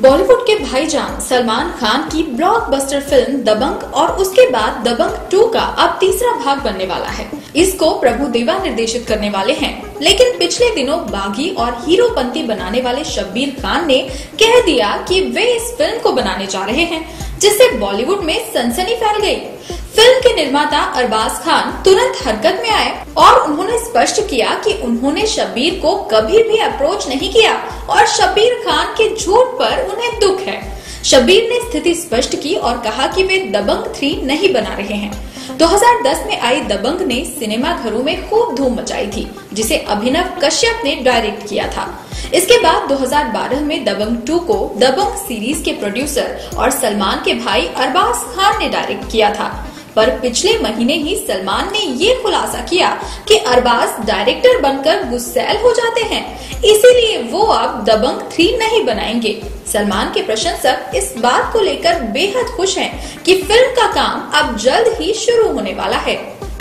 बॉलीवुड के भाईजान सलमान खान की ब्लॉकबस्टर फिल्म दबंग और उसके बाद दबंग 2 का अब तीसरा भाग बनने वाला है। इसको प्रभु देवा निर्देशित करने वाले हैं, लेकिन पिछले दिनों बागी और हीरोपंती बनाने वाले शब्बीर खान ने कह दिया कि वे इस फिल्म को बनाने जा रहे हैं, जिससे बॉलीवुड में सनसनी फैल गई। फिल्म के निर्माता अरबाज खान तुरंत हरकत में आए और उन्होंने स्पष्ट किया कि उन्होंने शब्बीर को कभी भी अप्रोच नहीं किया और शब्बीर खान के झूठ पर उन्हें दुख है। शब्बीर ने स्थिति स्पष्ट की और कहा कि वे दबंग 3 नहीं बना रहे हैं। 2010 में आई दबंग ने सिनेमा घरों में खूब धूम मचाई थी, जिसे अभिनव कश्यप ने डायरेक्ट किया था। इसके बाद 2012 में दबंग 2 को दबंग सीरीज के प्रोड्यूसर और सलमान के भाई अरबाज खान ने डायरेक्ट किया था। पर पिछले महीने ही सलमान ने ये खुलासा किया कि अरबाज डायरेक्टर बनकर गुस्सैल हो जाते हैं, इसीलिए वो अब दबंग 3 नहीं बनाएंगे। सलमान के प्रशंसक इस बात को लेकर बेहद खुश हैं कि फिल्म का काम अब जल्द ही शुरू होने वाला है।